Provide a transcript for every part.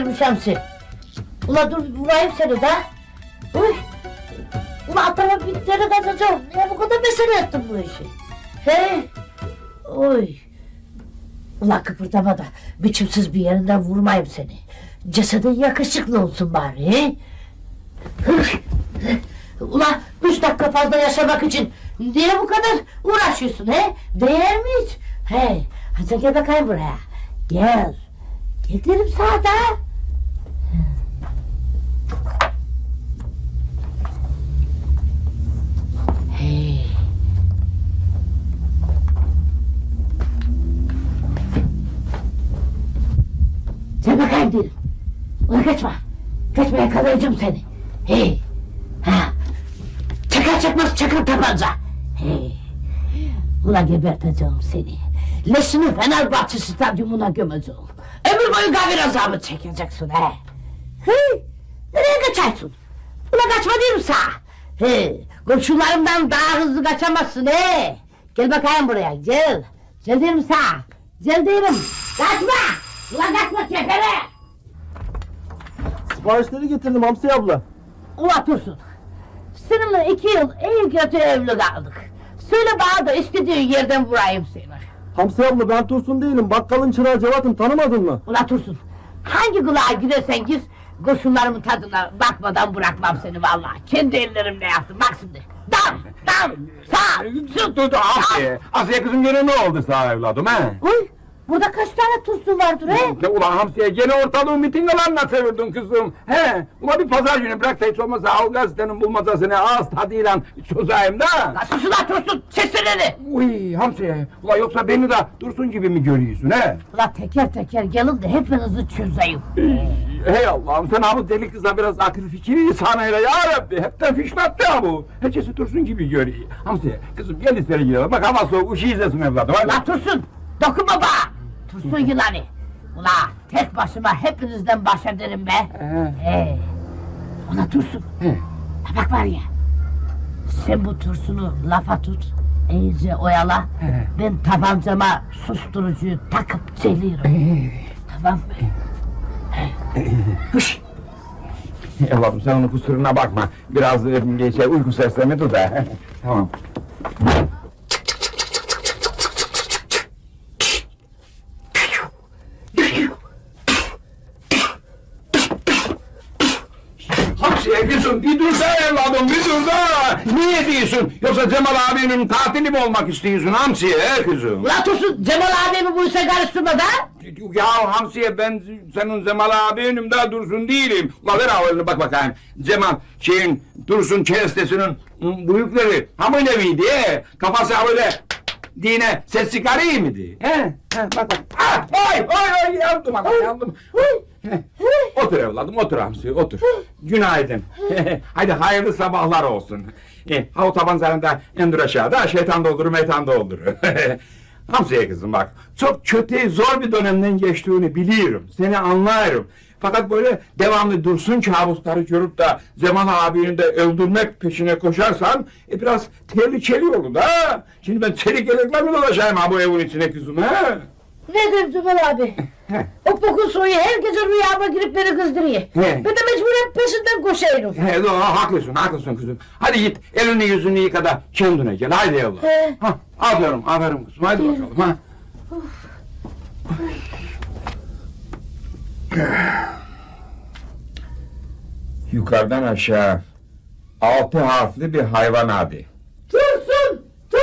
vurmuş Hamsi. Ula dur vurayım seni de. Uy. Ula atama bir tane kaçacağım. Niye bu kadar mesele ettin bu işi? He? Oy. Ula kıpırdama da biçimsiz bir yerinden vurmayayım seni. Cesedin yakışıklı olsun bari. He? Ula 3 dakika fazla yaşamak için niye bu kadar uğraşıyorsun he? Değer mi hiç? He, hadi gel bakayım buraya. Gel. Gel derim sana da. Hey. Gel bakayım derim. Ula kaçma. Kaçma yakalayacağım seni. Hey. Ha. Çakar çakmaz çakır tabanca. Hey. Ula geberteceğim seni. Leşini Fenerbahçe stadyumuna gömeceğim. Ömür boyu gavir azabı çekeceksin he. Hey. Nereye kaçarsın? Ula kaçma diyorum sana. Hey. Komşularımdan daha hızlı kaçamazsın he. Gel bakayım buraya gel. Gel diyorum sana. Gel diyorum. Kaçma. Ula kaçma kefere. Siparişleri getirdim Hamsi abla. Ula Tursun. Seninle 2 yıl iyi kötü evli kaldık. Söyle bana da istediğin yerden vurayım seni. Hamsi abla ben Tursun değilim. Bakkalın çırağı Cevat'ım, tanımadın mı? Ula Tursun. Hangi kulağa gidersen gir, kurşunlarımın tadına bakmadan bırakmam seni vallahi. Kendi ellerimle yaptım bak şimdi. Dam, sağ, Dur Asiye. Asiye kızım gene ne oldu sana evladım he? Uy, burada kaç tane Tursun vardır he? Ulan Hamsiye gene ortalığı miting alanına çevirdin kızım. He? Ulan bir pazar günü bırak da hiç olmazsa al gazetenin bulmacasını ağız tadıyla çözeyim de. Sus ulan Tursun, seslerini! Uy Hamsiye. Ulan yoksa beni de Dursun gibi mi görüyorsun he? Ula teker teker gelin de hepinizi çözeyim. Hey Allah'ım sen abi deli kıza biraz akıl fikri sanayla ya Rabbi. Hepten fişlattı ya bu. Herkesi Dursun gibi görüyor. Hamsiye kızım gel içeri girelim. Bak hava soğuk uşu izlesin evladım. Ula Tursun, dokunma bana! Tursun yılanı! Ula tek başıma hepinizden baş ederim be! Ula Tursun! Bak var ya! Sen bu Tursun'u lafa tut, iyice oyala, ben tabancama susturucuyu takıp geliyorum. Tamam mı? Hış! Evladım sen onun kusuruna bakma. Biraz uyku sersemi dur da. Tamam. Hamsiye kızım bir dur da evladım bir dur da. Niye diyorsun? Yoksa Cemal abinin katili mi olmak istiyorsun Hamsiye kızım? Ulan Tursun, Cemal abimi bu işe karıştırma da! Ya Hamsiye ben senin Cemal abinim de Dursun değilim. La ver ağırını bak bakayım. Cemal Dursun Kerestesi'nin büyükleri hamile miydi? Kafası böyle dine ses çıkarıyor mıydı? He? Bak bak. Ay yandım adam yandım. Otur evladım otur Hamsiye otur. Günaydın. Haydi hayırlı sabahlar olsun. Havu tabanlarında endur aşağıda şeytan doldurur meytan doldurur. Hamsiye kızım bak, çok kötü, zor bir dönemden geçtiğini biliyorum, seni anlarım. Fakat böyle devamlı Dursun kabusları görüp da Cemal abini de öldürmek peşine koşarsan biraz tehlikeli olur da. Şimdi ben çelik yelekle mi dolaşayım ha bu evin içine kızım ha? Nedir Cemal abi? O pokun soyu her gece rüyama girip beni kızdırıyor. Ben de mecburen peşinden koşayım. Haklısın kızım. Hadi git elini yüzünü yıka da kendine gel haydi yavrum. Aferin kızım hadi bakalım ha. Yukarıdan aşağı 6 harfli bir hayvan adı. Tursun!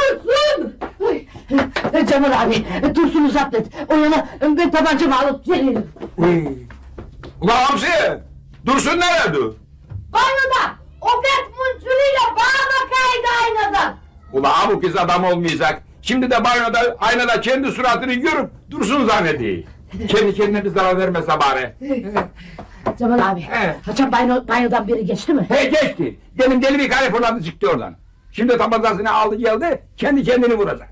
Cemal abi, Tursun'u zapt et. O yana ben tabancamı alıp gelirim. Ulan Hamsi! Dursun nerede? Banyoda! O bet munçuruyla bana bakaydı aynadan. Ulan bu kız adam olmayacak. Şimdi de aynada kendi suratını görüp Dursun zannediyor. Kendi kendine bir zarar vermese bari. Cemal abi, haçan banyodan biri geçti mi? Geçti. Demin deli bir kare fırladı çıktı oradan. Şimdi tabancasını aldı geldi, kendi kendini vuracak.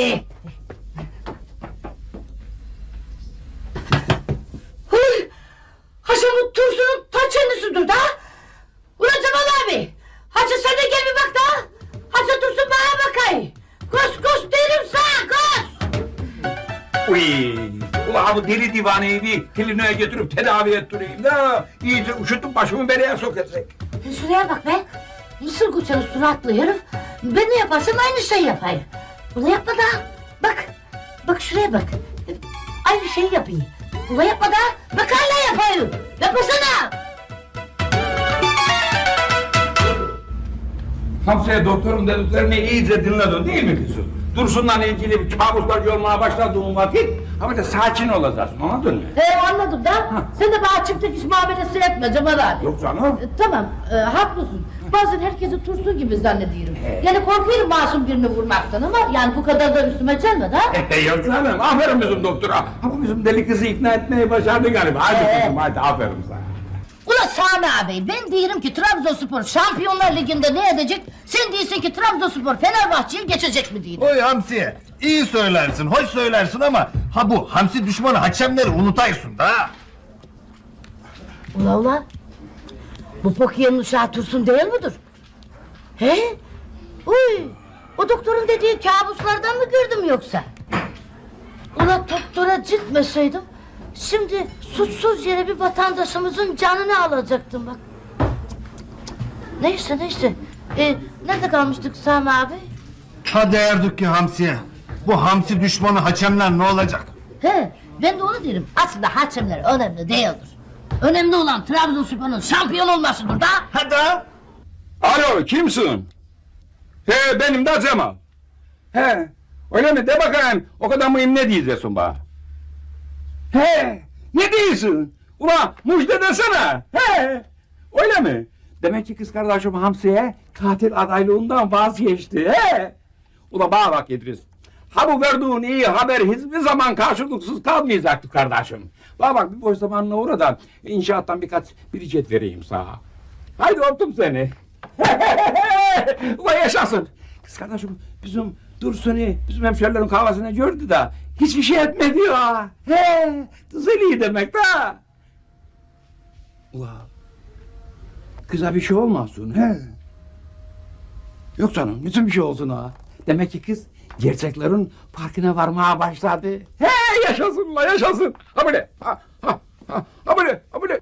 Haşan bu Tursun'un ta kendisidir da. Ulan Cemal abi, Hacı sen de gel bir bak da. Hacı Tursun bana bakayım. Koş derim sana koş. Uy, ulan bu deli divaneyi bir kliniğe götürüp tedavi ettireyim da iyice üşüttüm başımı belaya sokacak. Şuraya bak be. Mısır koçanı suratlı herif. Ben ne yaparsam aynı şey yapayım. Ulan yapma da. Bak. Bak şuraya bak. Aynı şeyi yapayım. Ulan yapma da. Bak hala yapayım. Yapmasana. Hamsiye doktorun dediklerini iyice dinledin değil mi kızım? Dursun'la ilgili kabuslar olmaya başladığın vakit ama da sakin olacaksın, anladın mı? Anladım da. Sen de bana çiftlik iş muamelesi etme Cemal abi. Yok canım. Tamam, haklısın. Bazen herkesi turşu gibi zannediyorum. Yani korkuyorum masum birini vurmaktan ama yani bu kadar da üstüme gelmedi ha. Yok canım, aferin bizim doktora. Ama bizim deli kızı ikna etmeyi başardı galiba. Hadi kızım, hadi aferin sana. Ulan Sami abi, ben diyorum ki Trabzonspor Şampiyonlar Ligi'nde ne edecek? Sen diyorsun ki Trabzonspor Fenerbahçe'yi geçecek mi diyorsun? Oy Hamsiye, iyi söylersin, hoş söylersin ama ha bu hamsi düşmanı haçemleri unutaysın da. Ula, bu Pokiye'nin uşağı Tursun değil midir? He? Uy, o doktorun dediği kabuslardan mı gördüm yoksa? Ula doktora gitmeseydim, şimdi suçsuz yere bir vatandaşımızın canını alacaktım bak. Neyse. Nerede kalmıştık Sami abi? Ha derdik ki Hamsiye, bu hamsi düşmanı haçemler ne olacak? He, ben de onu derim. Aslında hakemler önemli değildir. Önemli olan Trabzonspor'un şampiyon olmasıdır da. Hadi. Alo, kimsin? He, benim de Cemal. He, öyle mi? De bakayım, o kadar mühim ne diyeceksin bana? He, ne diyorsun? Ulan müjde desene. He, öyle mi? Demek ki kız kardeşim Hamsi'ye katil adaylığından vazgeçti. He. Ulan bana bak İdris. Ha bu verdiğin iyi haber hiçbir zaman karşılıksız kalmayacaktı kardeşim. Bana bak bir boş zamanına uğra da inşaattan birkaç biricet vereyim sana. Haydi öptüm seni. Ulan yaşasın. Kız kardeşim bizim Dursun'u bizim hemşerilerin kahvesine gördü de hiçbir şey etmedi ya. He, düzeliyor demek da. Ulan kıza bir şey olmasın he. Yok canım bütün bir şey olsun ha. Demek ki kız gerçeklerin farkına varmaya başladı. He yaşasın la yaşasın. Ha böyle. Ha böyle.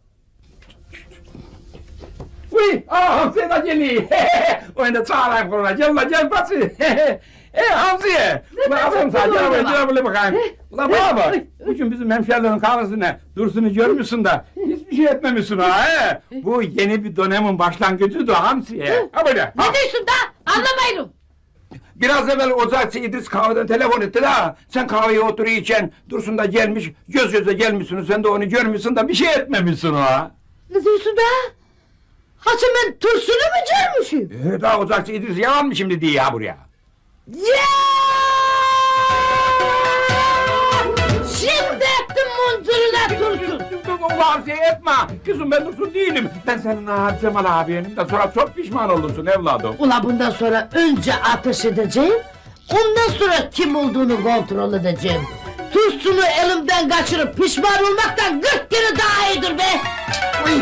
Uy, Hamsiye da geliyor. Oyun da çağırayım kuruna. Gel bası. Hamsiye. Ulan aferin sana gel böyle bakayım. Ulan bana bak. Bugün bizim hemşerilerin kahvesine Dursun'u görmüşsün da hiçbir şey etmemişsin ha. Bu yeni bir dönemin başlangıcıdır Hamsiye. Ha böyle. Ne diyorsun da? Anlamayırım. Biraz evvel Ocakçı İdris kahveden telefon etti de sen kahveye oturuyorken Dursun da gelmiş göz göze gelmişsin sen de onu görmüşsün da bir şey etmemişsin ha. Ne diyorsun da? Haçım ben Tursun'u mu görmüşüm? Daha Ocakçı İdris yalan mı şimdi diye ya buraya? Şimdi ettim muncuruna Tursun. Ulan şey etme. Kızım ben Dursun değilim. Ben senin Cemal abiyenim de sonra çok pişman olursun evladım. Ula bundan sonra önce ateş edeceğim. Ondan sonra kim olduğunu kontrol edeceğim. Tursun'u elimden kaçırıp pişman olmaktan 40 kere daha iyidir be. Uy.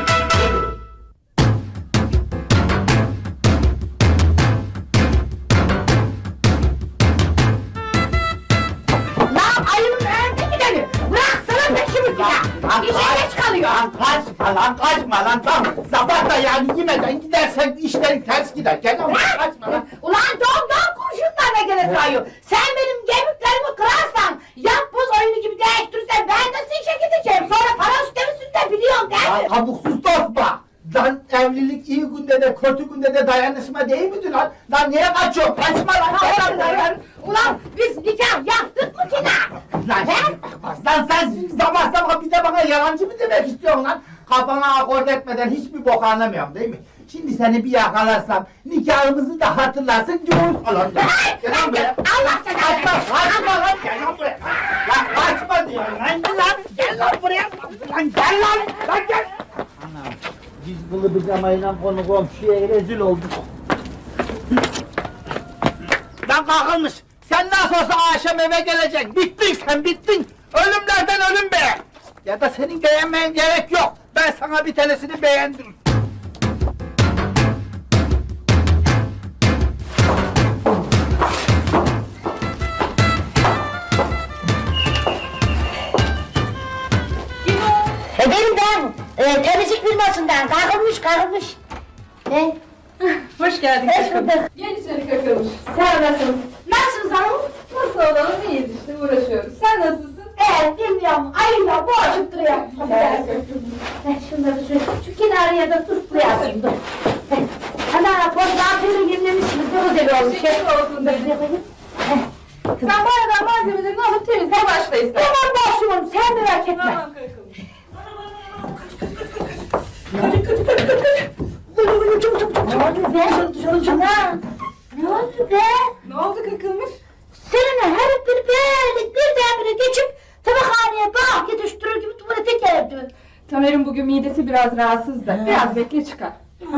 Kaçma lan tam sabah da yani yemeden gidersen işlerin ters gider. Gel ama kaçma lan. Ulan domdom kurşunlarla gene sayıyor. Sen benim gemiklerimi kırarsan, yapboz oyunu gibi değiştirirsen ben de işe gideceğim. Sonra para üstemisin de biliyorsun değil mi? Lan kabuksuz dostma. Lan evlilik iyi günde de kötü günde de dayanışma değil midir lan? Lan niye kaçıyorsun? Kaçma lan. Ulan biz nikah yaptık mı ki ne? Lan lan sen sabah bir de bana yalancı mı demek istiyorsun lan? Kafana akord etmeden hiçbir bok anlamıyorum değil mi? Şimdi seni bir yakalarsam nikahımızı da hatırlarsın göğüs falan. Gel lan buraya. Allah seni Kaçma lan. Gel lan buraya. Lan kaçma diyorum lan. Gel lan buraya. Lan gel lan. Lan gel. Anam. Cizgılı pijamayla konu komşuya rezil olduk. Lan kalkılmış. Sen nasıl olsa akşam eve geleceksin. Bittin sen bittin. Ölümlerden ölüm be. Ya da senin beğenmeyen gerek yok. Ben sana bir tanesini beğendim. Temizlik firmasından kalkılmış. Hoş geldin. Hoş bulduk. Gel içeri kakılmış. Sağ olasın. Nasılsınız hanım? Nasıl olalım iyiyiz işte uğraşıyoruz. Sen nasılsın? Bilmiyorum. Ayıyla boğuşup duruyor. Şunları şu kenarıya da dur koyasın dur. Ana pozantörü yenilemişsiniz. Doğru deli olmuş. Teşekkür olsun dedim. Sen bu arada malzemelerini alıp temizliğe başla istersen. Tamam başlıyorum. Sen merak etme. Tamam kakılmış. Ne oldu be? Ne oldu kakılmış? Seninle her bir böyle birdenbire geçip tabakhaneye bağ yetiştirir gibi tuvalete geldi. Tamer'in bugün midesi biraz rahatsız da. Biraz bekle çıkar.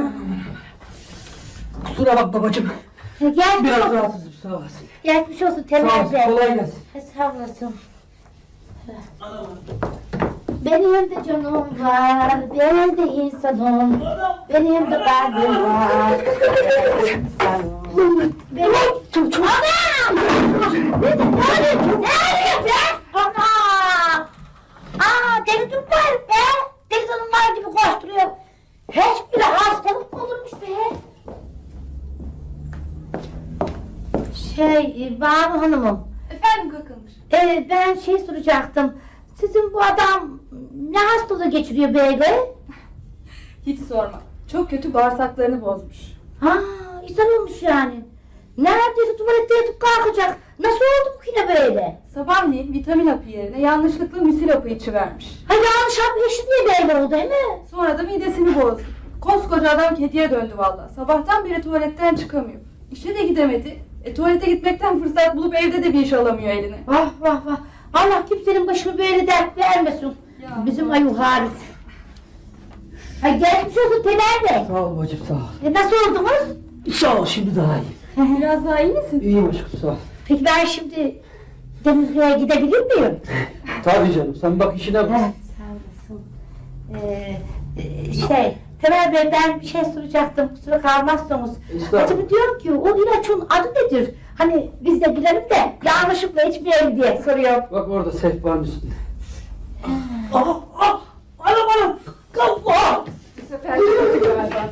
Kusura bak babacığım. Gel. Biraz rahatsızım sağ olasın. Geçmiş olsun Sağ Temel olasın, Bey. kolay gelsin. Sağ olasın. Benim de canım var, ben de insanım. Benim de kalbim var. Benim... Anam! Ne be? Ana! Deli var be! Deli var gibi koşturuyor. Hiç bile hastalık mı olurmuş be? Banu Hanım'ım. Efendim kakılmış. Ben soracaktım. Sizin bu adam ne hastalığı geçiriyor böyle? Hiç sorma. Çok kötü bağırsaklarını bozmuş. İshal olmuş yani. Neredeyse tuvalette yatıp kalkacak. Nasıl oldu bu yine böyle? Sabahleyin vitamin hapı yerine yanlışlıkla müsil hapı içivermiş. Yanlış hap yeşil diye böyle oldu değil mi? Sonra da midesini bozdu. Koskoca adam kediye döndü vallahi. Sabahtan beri tuvaletten çıkamıyor. İşe de gidemedi. Tuvalete gitmekten fırsat bulup evde de bir iş alamıyor eline. Vah. Allah kimsenin başına böyle dert vermesin. Ya. Bizim ayı hariç. Geçmiş olsun Temel Bey. Sağ ol bacım sağ ol. Nasıl oldunuz? Sağ ol şimdi daha iyi. Biraz daha iyi misin? İyiyim aşkım sağ ol. Peki ben şimdi Denizli'ye gidebilir miyim? Tabii canım sen bak işine bak. Evet, sağ olasın. Temel Bey ben bir şey soracaktım, kusura kalmazsanız. Estağfurullah. Acaba diyorum ki o ilaçın adı nedir? Hani biz de bilelim de yanlışlıkla içmeyelim diye soruyorum. Bak orada sehpanın üstünde. Anam! Kafa! Bu sefer kötü galiba.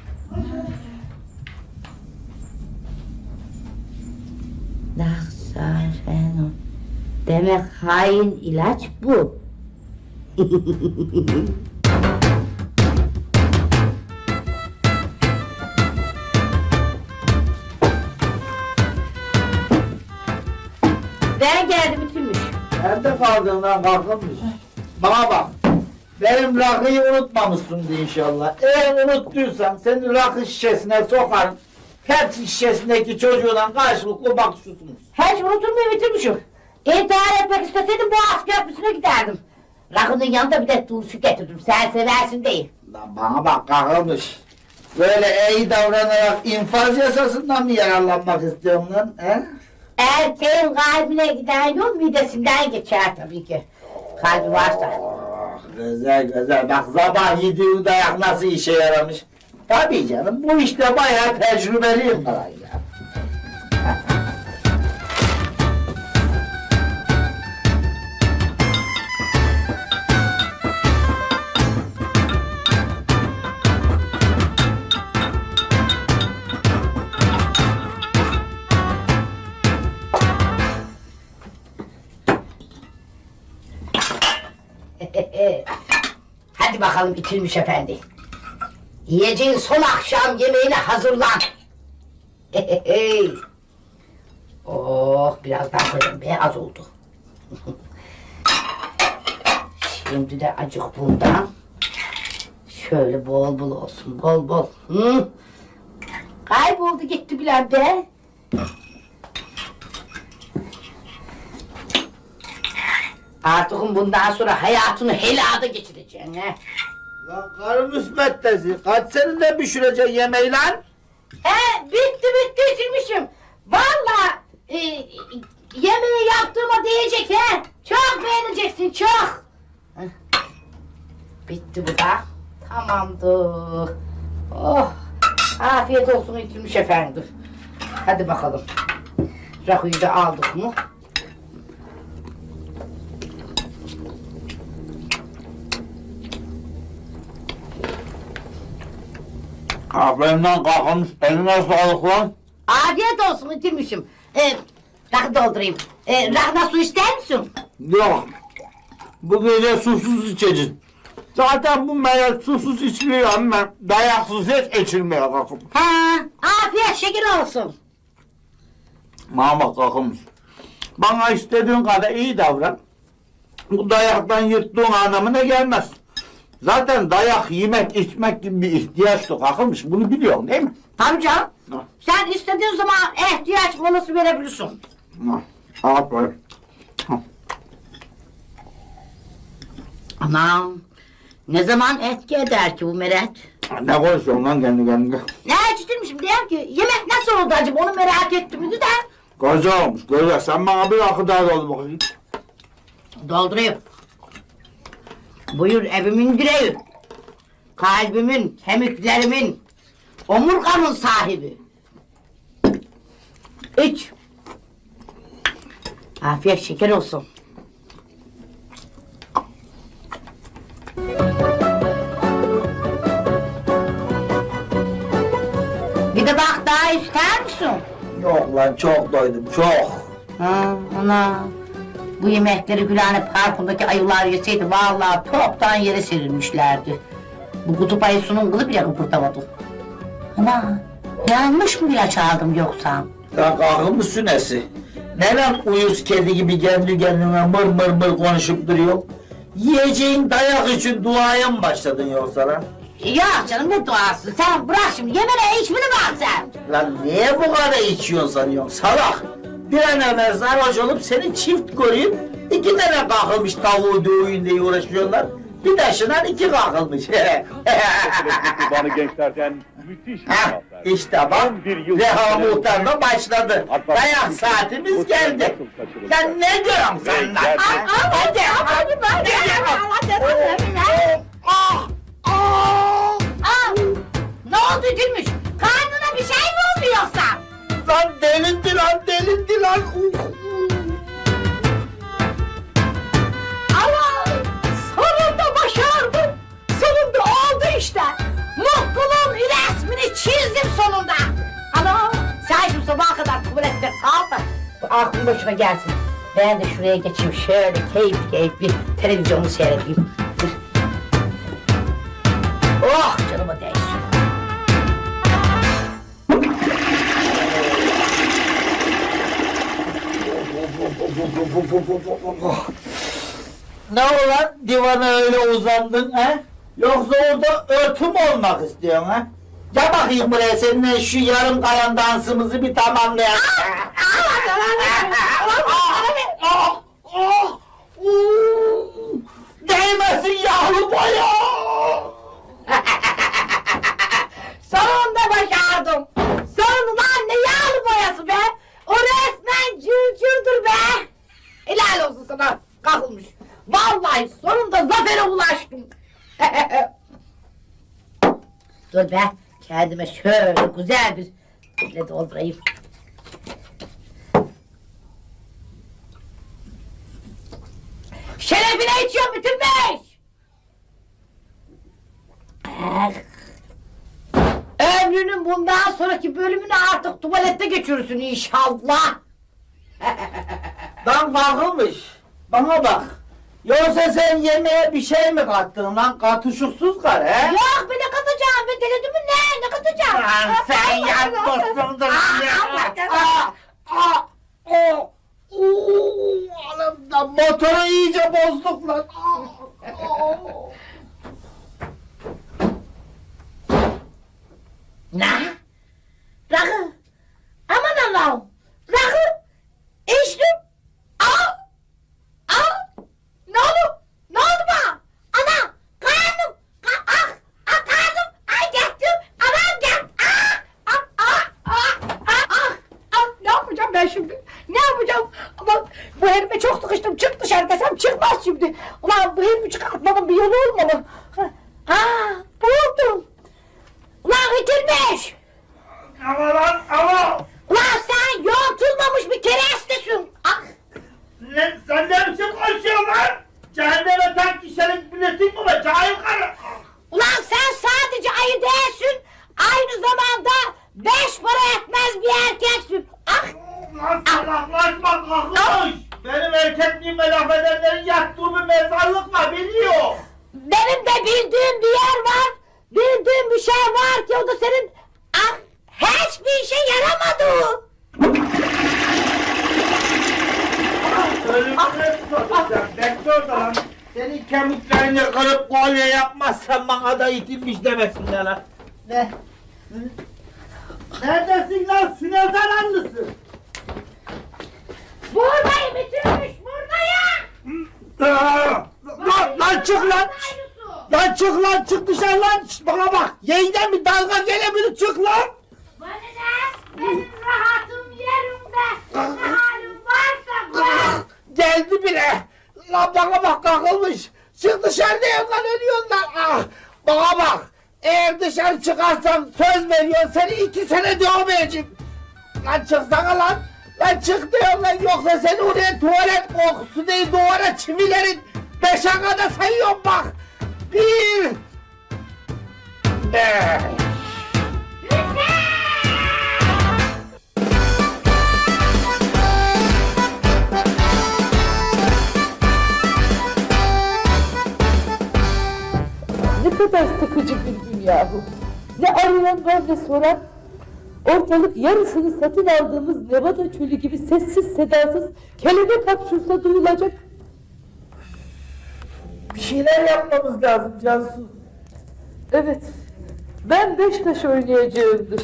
Naxarfenol. Demek hain ilaç bu. Ben geldim bitirmiş. Nerede kaldın lan kalkılmış? Bana bak. Benim rakıyı unutmamışsındır inşallah. Eğer unuttuysan seni rakı şişesine sokarım. Pepsi şişesindeki çocuğuna karşılıklı bakışıyorsunuz. Hiç unutulmuyor bitirmişim. İntihar etmek isteseydim Boğaz Köprüsü'ne giderdim. Rakının yanında bir de turşu getirdim. Sen seversin değil. Lan bana bak kalkılmış. Böyle iyi davranarak infaz yasasından mı yararlanmak istiyorsun lan? He? Erkeğin kalbine giden yol midesinden geçer tabii ki. Kalbi varsa. Güzel. Bak sabah yediğin dayak nasıl işe yaramış. Tabii canım bu işte bayağı tecrübeliyim ben ya. Hadi bakalım bitirmiş efendi. Yiyeceğin son akşam yemeğine hazırlan. Biraz daha koyayım be, az oldu. Şimdi de acık bundan. Şöyle bol bol olsun, bol. Kayboldu gitti bile be. Artık bundan sonra hayatını helada geçireceksin he. Lan karı müsbettesi, kaç senede pişireceksin yemeği lan? Bitti bitirmişim. Vallahi yemeği yaptığıma diyecek he. Çok beğeneceksin çok. Bitti bu da. Tamamdır. Oh, afiyet olsun bitirmiş efendim. Hadi bakalım. Rakıyı da aldık mı? Aferin lan kalkmış. Eline sağlık lan. Afiyet olsun itilmişim. Rakı doldurayım. Rakına su ister misin? Yok. Bu gece susuz içeceğiz. Zaten bu meyve susuz içiliyor ama dayaksız hiç içilmiyor kakım. Afiyet şeker olsun. Mama kakım. Bana istediğin kadar iyi davran. Bu dayaktan yırttığın anlamına gelmez. Zaten dayak yemek içmek gibi bir ihtiyaçtı kakılmış. Bunu biliyorsun değil mi? Tabii canım. Ha. Sen istediğin zaman ihtiyaç molası verebilirsin. Aferin. Aman. Ne zaman etki eder ki bu meret? Ne konuşuyorsun lan kendi kendine? Ne ciddirmişim diyorum ki yemek nasıl oldu acaba onu merak ettim de. Güzel olmuş güzel. Sen bana bir rakı daha doldur bakayım. Doldurayım. Buyur evimin direği. Kalbimin, kemiklerimin, omurgamın sahibi. İç. Afiyet şeker olsun. Bir de bak daha ister misin? Yok lan çok doydum çok. Ana. Bu yemekleri Gülhane Parkı'ndaki ayılar yeseydi vallahi toptan yere serilmişlerdi. Bu kutup ayısının kılı bile kıpırdamadı. Ana. Yanlış mı ilaç aldım yoksa? Ya kalkılmışsın nesi? Neden uyuz kedi gibi kendi kendine mır mır mır konuşup duruyor? Yiyeceğin dayak için duaya mı başladın yoksa lan? Ya canım ne duası sen bırak şimdi yemene içmini bak sen. Lan niye bu kadar içiyorsun sanıyorsun salak? Bir an evvel sarhoş olup seni çift koruyup 2 tane kalkılmış tavuğu dövün diye uğraşıyorlar. Bir taşınan 2 kalkılmış. Kurbanı gençlerden müthiş bir Heh, zafer. işte bak, Tam bir yıl Reha sonra Muhtar'la başladı. Dayak saatimiz geldi. Sen ne diyorsun sen lan? Hadi ne oldu Gülmüş? Karnına bir şey mi oldu yoksa? Lan delindi lan delindi lan. Ama sonunda başardım. Sonunda oldu işte. Mutluluğun resmini çizdim sonunda. Ama sen şu sabaha kadar tuvalette kal da aklın başına gelsin. Ben de şuraya geçeyim şöyle keyifli televizyonu seyredeyim. Oh canıma değsin. Ne ulan divana öyle uzandın ha? Yoksa orada örtüm olmak istiyorsun ha? Gel bakayım buraya seninle şu yarım kalan dansımızı bir tamamlayalım. Değmesin yağlı boya! Sonunda başardım. Sonunda ne yağlı boyası be. O resmen cırcırdır be. Helal olsun sana kalkılmış. Vallahi sonunda zafere ulaştım. Dur be kendime şöyle güzel bir doldurayım. Şerefine içiyorum bitirmiş. Ömrünün bundan sonraki bölümünü artık tuvalette geçirirsin inşallah. Lan kalkılmış. Bana bak. Yoksa sen yemeğe bir şey mi kattın lan? Katışıksız kar he? Yok be ne katacağım be denedim mi ne katacağım? Lan sen yapmışsındır ya. Anamdan motoru iyice bozduk lan. Ne? Rakı. Aman Allah'ım. Rakı. İçtim. Ne oldu? Ne oldu bana? Ana. Karnım. Karnım. Ay geçtim. Anam gel. Ne yapacağım ben şimdi? Ne yapacağım? Ama bu herife çok sıkıştım. Çık dışarı desem çıkmaz şimdi. Ulan bu herifi çıkartmanın bir yolu olmalı. Buldum. Ulan itilmiş! Ama lan ama! Ulan sen yoğurtulmamış bir kerestesin! Ah! Ne, sen ne biçim konuşuyorsun lan? Cehenneme tek kişilik biletin mi var? Cahil karı! Ulan sen sadece ayı değilsin! Aynı git orada lan. Senin kemiklerini kırıp kolye yapmazsan bana da itilmiş demesinler lan. Ne? Neredesin lan Sünel Zaranlısı? Buradayım bitirmiş buradayım. Lan çık lan! Lan çık lan çık dışarı lan! Şişt, bana bak! Yeniden bir dalga gelebilir çık lan! Bana ne? Benim rahatım yerimde. Ne halim varsa gör. Geldi bile! Lan bana bak kalkılmış! Çık dışarıdayım lan ölüyorlar! Ah! Bana bak! Eğer dışarı çıkarsan söz veriyorum seni 2 sene dövmeyeceğim! Lan çıksana lan! Lan çık diyorum lan yoksa seni oraya tuvalet kokusu değil duvara çivilerin 5'e kadar sayıyorum bak! 1 5 Ne kadar sıkıcı bir dünya bu. Ne arayan var ne soran. Ortalık yarısını satın aldığımız Nevada çölü gibi sessiz sedasız kelebek hapşursa duyulacak. Bir şeyler yapmamız lazım Cansu. Evet, ben Beşiktaş oynayacağımdır.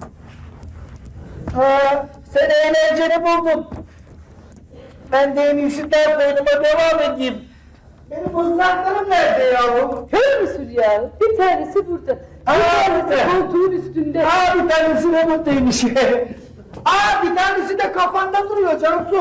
Ha, sen eğlenceni buldun. Ben de en iyisi dert oyunuma devam edeyim. Benim mızraklarım nerede yavrum? Kör müsün ya? Bir tanesi burada. Bir tanesi koltuğun üstünde. Bir tanesi de buradaymış. Bir tanesi de kafanda duruyor Cansu.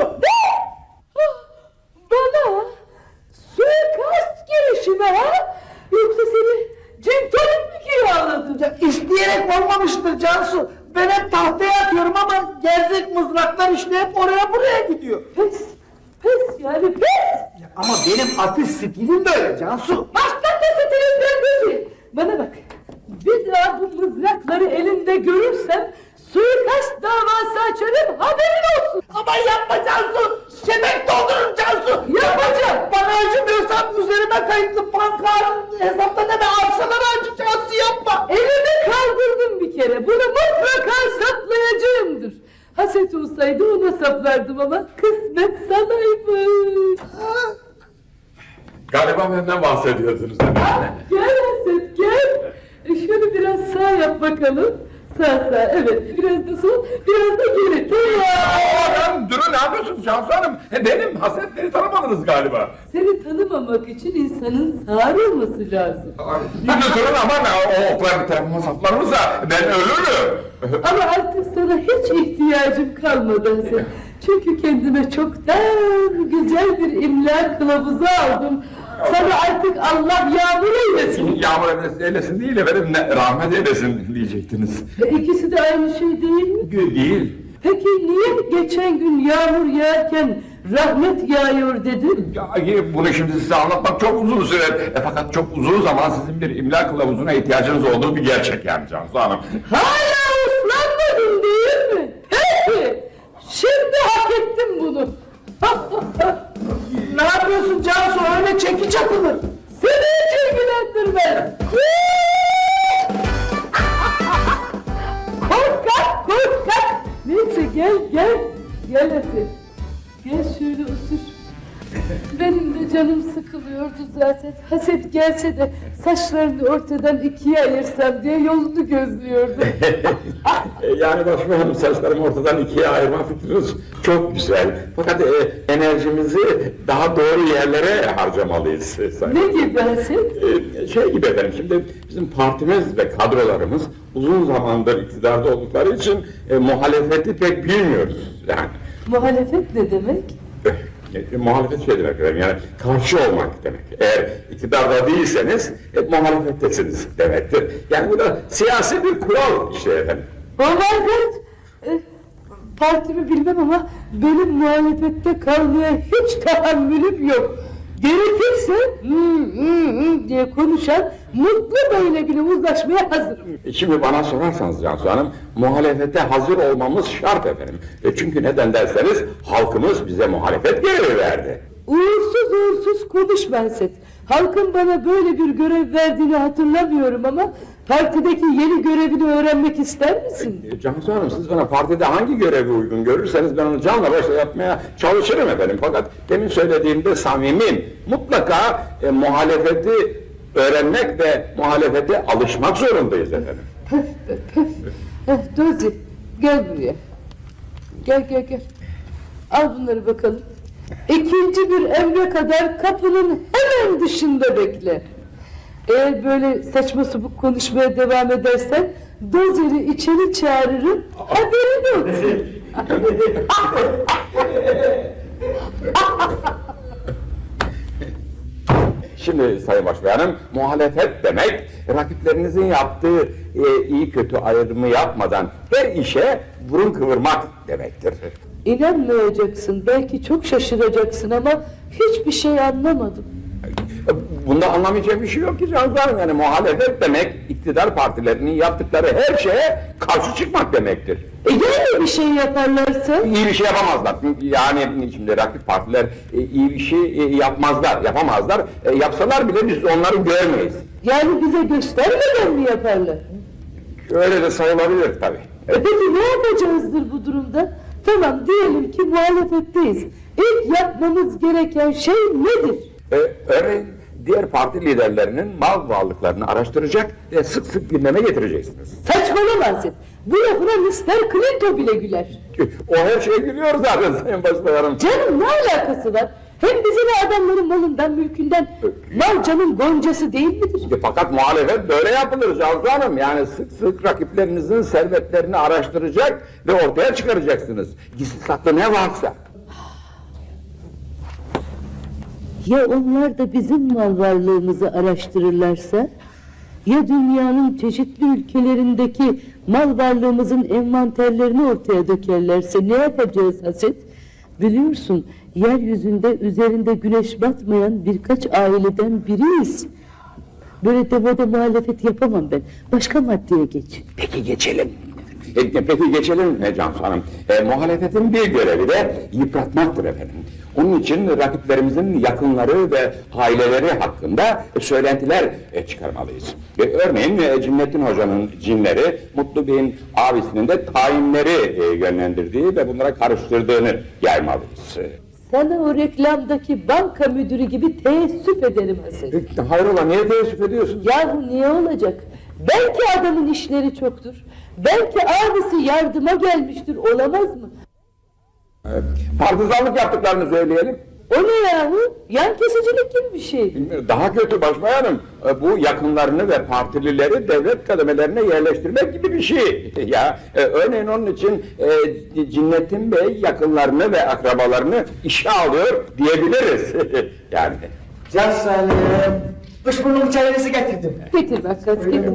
Bana suikast girişimi ha? Yoksa seni centonik mi kiraladı? İsteyerek olmamıştır Cansu. Ben hep tahtaya atıyorum ama gerzek mızraklar işte hep oraya buraya gidiyor. Pes yani pes! Ama benim atış stilim böyle Cansu. Başlatma stilimden değil. Bana bak, bir daha bu mızrakları elinde görürsem suikast davası açarım, haberin olsun. Aman yapma Cansu. Şebek doldururum Cansu. Yapacağım. Bana acımıyorsan üzerime kayıtlı bankanın hesapta deme arsaları acı Cansu yapma. Elimi kaldırdım bir kere, bunu mutlaka saplayacağımdır. Haset olsaydı ona saplardım ama kısmet sanaymış. Galiba benden bahsediyordunuz. Gel Haset gel. Şöyle biraz sağ yap bakalım. Sağ evet. Biraz da sol, biraz da geri. Tamam. Durun ne yapıyorsunuz Cansu Hanım? Benim hasetleri tanımadınız galiba. Seni tanımamak için insanın sağır olması lazım. Durun aman o oklar bir tarafıma saplanırsa ben ölürüm. Ama artık sana hiç ihtiyacım kalmadı Haset. Çünkü kendime çoktan güzel bir imla kılavuzu aldım. Sana artık Allah yağmur eylesin. Yağmur eylesin değil efendim, rahmet eylesin diyecektiniz. İkisi de aynı şey değil mi? Değil. Peki niye geçen gün yağmur yağarken rahmet yağıyor dedin? Ya, bunu şimdi size anlatmak çok uzun sürer. Fakat çok uzun zaman sizin bir imla kılavuzuna ihtiyacınız olduğu bir gerçek yani Cansu Hanım. Hala uslanmadın değil mi? Peki, şimdi hak ettim bunu. Ne yapıyorsun Cansu öyle çekiç atılır. Seni hiç ilgilendirmez. Korkak. Neyse gel hadi. Gel şöyle otur. Benim de canım sıkılıyordu zaten. Haset gelse de saçlarını ortadan ikiye ayırsam diye yolunu gözlüyordu. Yani Başbuğ Hanım, saçlarımı ortadan ikiye ayırma fikriniz çok güzel. Fakat enerjimizi daha doğru yerlere harcamalıyız. Ne gibi Haset? Şey gibi efendim, şimdi bizim partimiz ve kadrolarımız uzun zamandır iktidarda oldukları için muhalefeti pek bilmiyoruz yani. Muhalefet ne demek? Muhalefet şey demek efendim, yani karşı olmak demek. Eğer iktidarda değilseniz muhalefettesiniz demektir. Yani bu da siyasi bir kural işte efendim. Muhalefet? Partimi bilmem ama benim muhalefette kalmaya hiç tahammülüm yok. Gerekirse diye konuşan mutlu böyle bile uzlaşmaya hazırım. Şimdi bana sorarsanız Cansu Hanım, muhalefete hazır olmamız şart efendim. Çünkü neden derseniz halkımız bize muhalefet görevi verdi. Uğursuz konuşma Haset. Halkın bana böyle bir görev verdiğini hatırlamıyorum ama partideki yeni görevini öğrenmek ister misin? Cansu Hanım, siz bana partide hangi görevi uygun görürseniz ben onu canla başla yapmaya çalışırım efendim. Fakat demin söylediğimde samimiyim. Mutlaka muhalefeti öğrenmek ve muhalefete alışmak zorundayız efendim. Dozi, gel buraya. Gel. Al bunları bakalım. İkinci bir emre kadar kapının hemen dışında bekle. Eğer böyle saçma sapık konuşmaya devam edersen Dozer'i içeri çağırırım, haberin olsun. Şimdi Sayın Başbakanım, muhalefet demek rakiplerinizin yaptığı iyi kötü ayrımı yapmadan her işe burun kıvırmak demektir. İnanmayacaksın, belki çok şaşıracaksın ama hiçbir şey anlamadım. Bunda anlamayacak bir şey yok ki Cansu Hanım. Yani muhalefet demek iktidar partilerinin yaptıkları her şeye karşı çıkmak demektir. Yani bir şey yaparlarsa? İyi bir şey yapamazlar. Yani şimdi rakip partiler iyi bir şey yapamazlar. Yapsalar bile biz onları görmeyiz. Yani bize göstermeden mi yaparlar? Öyle de sayılabilir tabii. Peki ne yapacağızdır bu durumda? Tamam, diyelim ki muhalefetteyiz. İlk yapmamız gereken şey nedir? Örneğin diğer parti liderlerinin mal varlıklarını araştıracak ve sık sık gündeme getireceksiniz. Saçmalama sen. Bu lafına Mr. Clinton bile güler. O her şeye gülüyor zaten Sayın Başbakanım. Canım ne alakası var? Hem bizim adamların malından, mülkünden mal canın goncası değil midir? Fakat muhalefet böyle yapılır Cansu Hanım. Yani sık sık rakiplerinizin servetlerini araştıracak ve ortaya çıkaracaksınız. Gizli saklı ne varsa. Ya onlar da bizim mal varlığımızı araştırırlarsa? Ya dünyanın çeşitli ülkelerindeki mal varlığımızın envanterlerini ortaya dökerlerse ne yapacağız Haset? Biliyorsun, yeryüzünde üzerinde güneş batmayan birkaç aileden biriyiz. Böyle devada muhalefet yapamam ben. Başka maddeye geç. Peki geçelim. Peki geçelim Cansu Hanım. Muhalefetin bir görevi de yıpratmaktır efendim. Onun için rakiplerimizin yakınları ve aileleri hakkında söylentiler çıkarmalıyız. Örneğin Cinnettin Hoca'nın cinleri, Mutlu Bey'in abisinin de tayinleri yönlendirdiği ve bunlara karıştırdığını yaymalıyız. Sana o reklamdaki banka müdürü gibi teessüf ederim Hasan. Hayrola, niye teessüf ediyorsunuz? Yahu niye olacak? Belki adamın işleri çoktur. Belki abisi yardıma gelmiştir, olamaz mı? Partizanlık yaptıklarını söyleyelim. O ne yahu? Yan kesicilik gibi bir şey. Daha kötü Başbakanım, bu yakınlarını ve partilileri devlet kademelerine yerleştirmek gibi bir şey. Ya örneğin onun için Cinnettin Bey yakınlarını ve akrabalarını işe alıyor diyebiliriz. Yani. Cansu Hanım, kuşburnulu çayınızı getirdim. Getir bak, getir.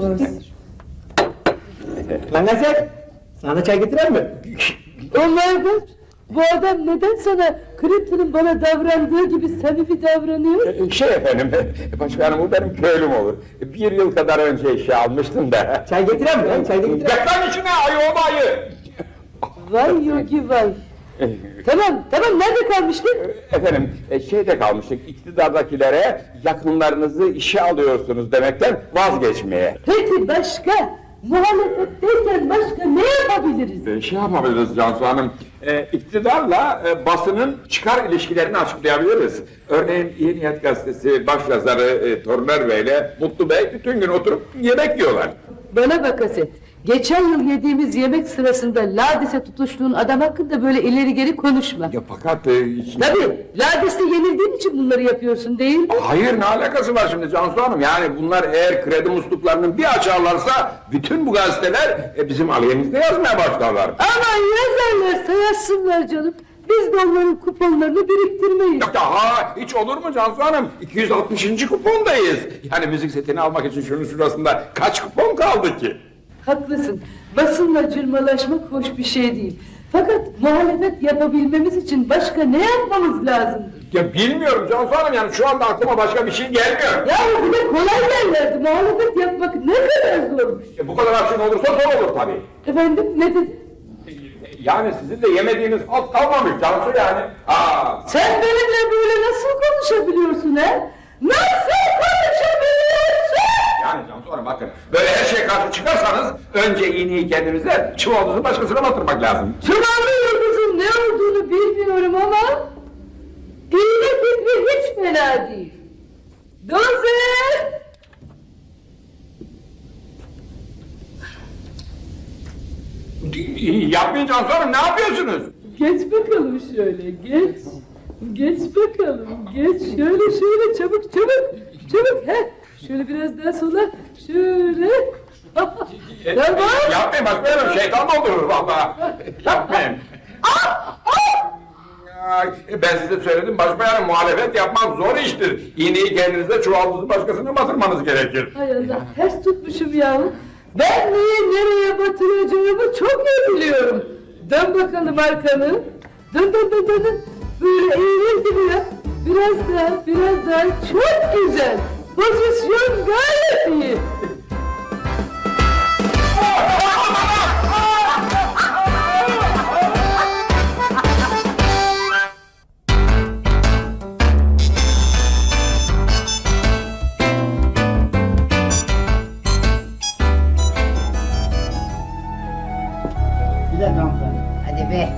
Lan Gazet, sana da çay getirer mi? Onlar da, bu adam neden sana Clinton'ın bana davrandığı gibi samimi davranıyor? Efendim, Başkanım bu benim köylüm olur. 1 yıl kadar önce işe almıştım da. Çay getirer mi lan? Çay da getirer. Yaklan içine ayı olayı! Vay yogi vay. Tamam, nerede kalmıştık? Efendim, şeyde kalmıştık, iktidardakilere yakınlarınızı işe alıyorsunuz demekten vazgeçmeye. Peki başka? Muhalefetteyken başka ne yapabiliriz? Şey yapabiliriz Cansu Hanım, iktidarla basının çıkar ilişkilerini açıklayabiliriz. Örneğin İyi Niyet Gazetesi başyazarı Torner Bey ile Mutlu Bey bütün gün oturup yemek yiyorlar. Bana bak Haset, geçen yıl yediğimiz yemek sırasında Ladis'e tutuştuğun adam hakkında böyle ileri geri konuşma. Ya fakat... Tabii, Ladis'te yenildiğin için bunları yapıyorsun değil mi? Hayır, ne alakası var şimdi Cansu Hanım? Yani bunlar eğer kredi musluklarının bir açarlarsa bütün bu gazeteler bizim aleyhimizde yazmaya başlarlar. Aman yazarlarsa yazsınlar canım. Biz de onların kuponlarını biriktirmeyiz. Daha hiç olur mu Cansu Hanım? 260. kupondayız. Yani müzik setini almak için şunun şurasında kaç kupon kaldı ki? Haklısın. Basınla cırmalaşmak hoş bir şey değil. Fakat muhalefet yapabilmemiz için başka ne yapmamız lazımdır? Ya bilmiyorum Cansu Hanım, yani şu anda aklıma başka bir şey gelmiyor. Ya bir de kolay yerlerdi. Muhalefet yapmak ne kadar zormuş. Bu kadar aksiyon olursa zor olur tabii. Efendim ne dedi? Yani sizin de yemediğiniz alt kalmamış Cansu yani. Sen benimle böyle nasıl konuşabiliyorsun ha? Nasıl konuşabiliyorsun? Yani sonra bakın, böyle her şeye karşı çıkarsanız önce iğneyi kendinize, çuvalunuzu başkasına batırmak lazım. Çuvallı yıldızın ne olduğunu bilmiyorum ama iğne fikri hiç fena değil. Dozer! Yapmayın Cansu Hanım, ne yapıyorsunuz? Geç bakalım şöyle, geç. Geç bakalım, geç. Şöyle, çabuk. Heh. Şöyle biraz daha sola, şöyle. Tamam. Yapmayın, başlayalım, şeytan doldurur valla. Yapmayın. Ben size söyledim, başbayanım, muhalefet yapmak zor iştir. İğneyi kendinize, çuvalunuzu başkasına batırmanız gerekir. Hay Allah, ters tutmuşum yahu. Ben nereye batıracağımı çok iyi biliyorum. Dön bakalım arkanı. Dön. Böyle eğil gibi yap. Biraz daha. Çok güzel. Pozisyon gayet iyi. Hadi be.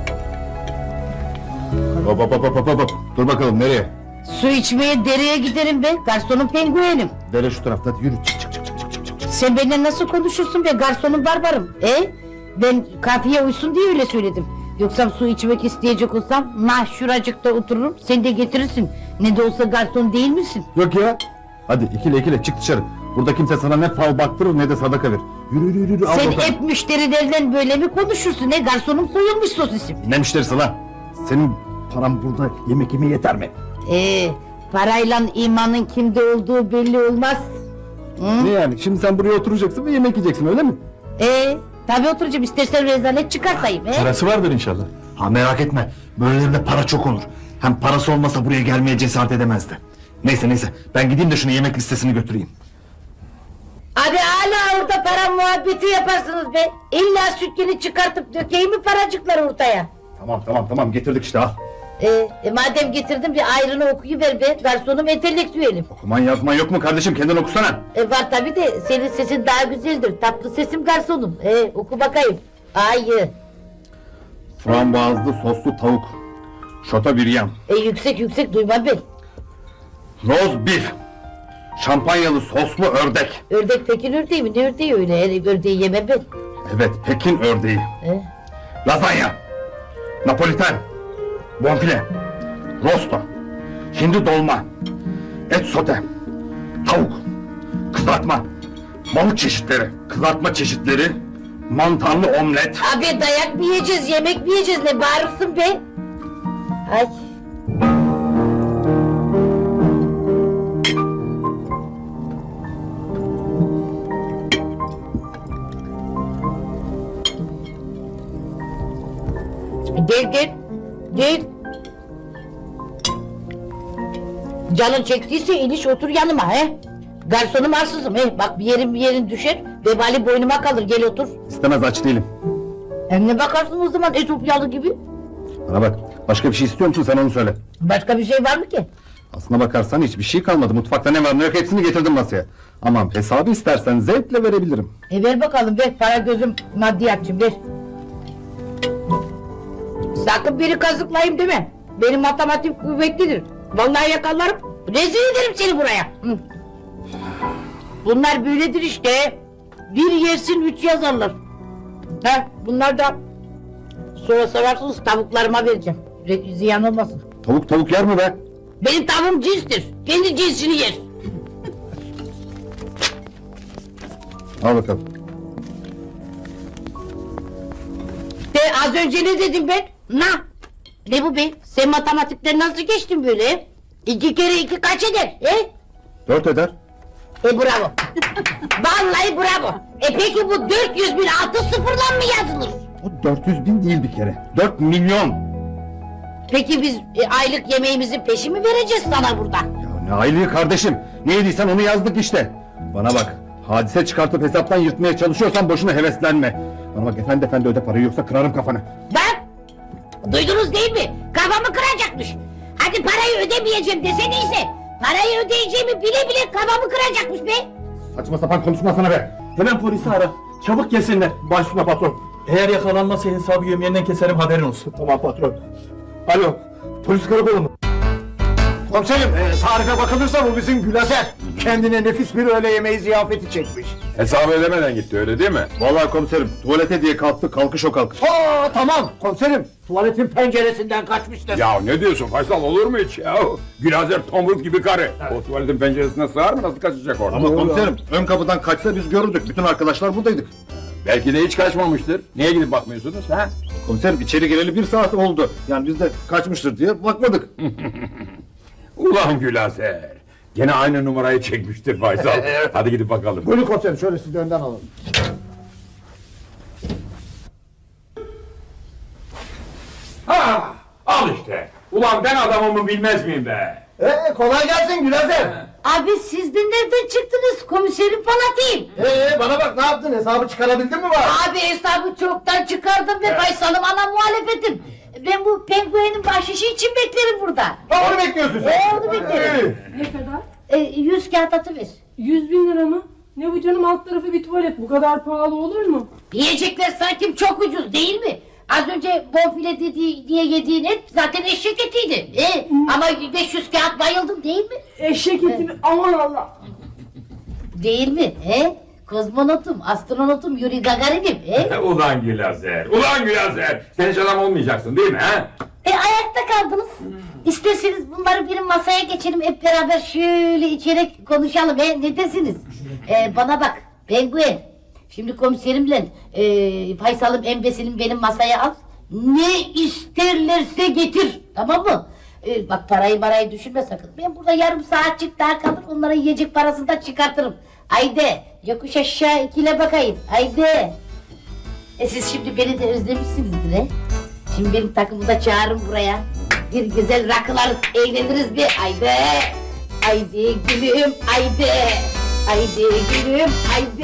Hop. Dur bakalım nereye? Su içmeye dereye giderim be. Garsonun penguenim. Dere şu tarafta, hadi yürü çık. Sen benimle nasıl konuşursun be garsonun barbarım? Ben kafiye uysun diye öyle söyledim. Yoksa su içmek isteyecek olsam şuracıkta otururum, sen de getirirsin. Ne de olsa garson değil misin? Yok ya. Hadi ikile çık dışarı. Burada kimse sana ne fal baktırır ne de sadaka verir. Yürü al Sen bakalım. hep müşterilerden böyle mi konuşursun? Garsonum soyulmuş sosisim. Ne müşterisi lan? Senin param burada yemek yemeye yeter mi? Parayla imanın kimde olduğu belli olmaz. Ne yani? Şimdi sen buraya oturacaksın ve yemek yiyeceksin öyle mi? Tabi oturacağım, istersen rezalet çıkartayım. Parası vardır inşallah. Ha merak etme. Böylelerinde para çok olur. Hem parası olmasa buraya gelmeye cesaret edemezdi. Neyse ben gideyim de şunu yemek listesini götüreyim. Abi hala orada para muhabbeti yaparsınız be. İlla sütkeni çıkartıp dökeyim mi paracıkları ortaya? Tamam getirdik işte al. Madem getirdin bir ayrını okuyuver be. Garsonum entelektüelim. Okuman yazman yok mu kardeşim, kendin okusana. Var tabi de senin sesin daha güzeldir. Tatlı sesim garsonum. Oku bakayım. Ayı. Frambuazlı soslu tavuk. Şota bir yem. Yüksek duymam ben. Roz bir. Şampanyalı soslu ördek. Ördek Pekin ördeği mi? Ne ördeği öyle? Ördeği yemem ben. Evet, Pekin ördeği. Lazanya. Napoliten. Bonfile. Rosto. Hindi dolma. Et sote. Tavuk. Kızartma. Balık çeşitleri. Kızartma çeşitleri. Mantarlı omlet. Abi dayak mı yiyeceğiz, yemek mi yiyeceğiz? Ne bağırırsın be? Ay. Gel. Canın çektiyse iniş otur yanıma Garsonum arsızım bak bir yerin düşer, vebali boynuma kalır, gel otur. İstemez, aç değilim. Ne bakarsın o zaman Etopyalı gibi? Bana bak, başka bir şey istiyor musun, sen onu söyle. Başka bir şey var mı ki? Aslına bakarsan hiçbir şey kalmadı, mutfakta ne var ne yok hepsini getirdim masaya. Ama hesabı istersen zevkle verebilirim. Ver bakalım, ver, para gözüm maddiyatçım, ver. Sakın biri kazıklayayım deme. Benim matematik kuvvetlidir. Vallahi yakalarım, rezil ederim seni buraya. Bunlar böyledir işte. Bir yersin 3 yazarlar. Bunlar da sonra seversiniz, tavuklarıma vereceğim. Ziyan olmasın. Tavuk yer mi be? Benim tavuğum cinstir. Kendi cinsini yer. Al bakalım. Az önce ne dedim ben? Ne bu be? Sen matematikten nasıl geçtin böyle? 2 kere 2 kaç eder? 4 eder. Bravo. Vallahi bravo. Peki bu 400.000 altı sıfırla mı yazılır? O 400.000 değil bir kere. 4 milyon. Peki biz aylık yemeğimizin peşi mi vereceğiz sana burada? Ya ne aylığı kardeşim? Ne yediysen onu yazdık işte. Bana bak, hadise çıkartıp hesaptan yırtmaya çalışıyorsan boşuna heveslenme. Bana bak, efendi öde parayı yoksa kırarım kafanı. Bak! Duydunuz değil mi? Kafamı kıracakmış. Hadi parayı ödemeyeceğim desene ise. Parayı ödeyeceğimi bile bile kafamı kıracakmış be. Saçma sapan konuşmasana be. Hemen polisi ara. Çabuk gelsinler. Baş üstüne patron. Eğer yakalanmazsa hesabı yemeğinden keserim, haberin olsun. Tamam patron. Alo. Polis karakolu mu? Komiserim, tarife bakılırsa bu bizim Gülazer. Kendine nefis bir öğle yemeği ziyafeti çekmiş. Hesabı ödemeden gitti öyle değil mi? Vallahi komiserim tuvalete diye kalktı, kalkış o kalkış. Tamam komiserim. Tuvaletin penceresinden kaçmıştır. Ya ne diyorsun Faysal, olur mu hiç ya? Gülazer tomruk gibi karı. O tuvaletin penceresine sığar mı, nasıl kaçacak orada? Ama komiserim ön kapıdan kaçsa biz görürdük. Bütün arkadaşlar buradaydık. Belki de hiç kaçmamıştır. Niye gidip bakmıyorsunuz ha? Komiserim içeri gireli 1 saat oldu. Yani biz de kaçmıştır diye bakmadık. Ulan Gülazer. Gene aynı numarayı çekmiştir Faysal. Hadi gidip bakalım. Buyurun komiserim, şöyle sizi önden alalım. Ha, al işte. Ulan ben adamımı bilmez miyim be? Kolay gelsin Gülazer. Abi siz de nereden çıktınız komiserim Fatih'im? Bana bak, ne yaptın, hesabı çıkarabildin mi bari? Abi hesabı çoktan çıkardım ve Faysal'ım ana muhalefetim. Ben bu penguenin bahşişi için beklerim burada. Onu bekliyorsun sen. Onu beklerim. Ne kadar? 100 kağıt atıver. 100.000 lira mı? Ne bu canım, alt tarafı bir tuvalet, bu kadar pahalı olur mu? Yiyecekler sanki çok ucuz değil mi? Az önce bonfile diye yediğin et zaten eşek etiydi. Ama 500 kağıt bayıldın değil mi? Eşek eti mi? Aman Allah! Değil mi? Kozmonotum, astronotum, Yuri Gagarin'im. Ulan Gülazer, ulan Gülazer. Sen hiç adam olmayacaksın değil mi ha? Ayakta kaldınız. İsterseniz bunları bir masaya geçelim, hep beraber şöyle içerek konuşalım. Ne dersiniz? Bana bak, penguen. Şimdi komiserimle Faysal'ım, embeselim benim masaya al. Ne isterlerse getir, tamam mı? Bak parayı düşünme sakın. Ben burada yarım saatçik daha kalır, onlara yiyecek parasını da çıkartırım. Haydi, yokuş aşağı ikile bakayım, haydi. Siz şimdi beni de özlemişsinizdir he? Şimdi benim takımı da çağırın buraya. Bir güzel rakılarız, eğleniriz bir, haydi. Haydi gülüm, haydi. Haydi gülüm, haydi.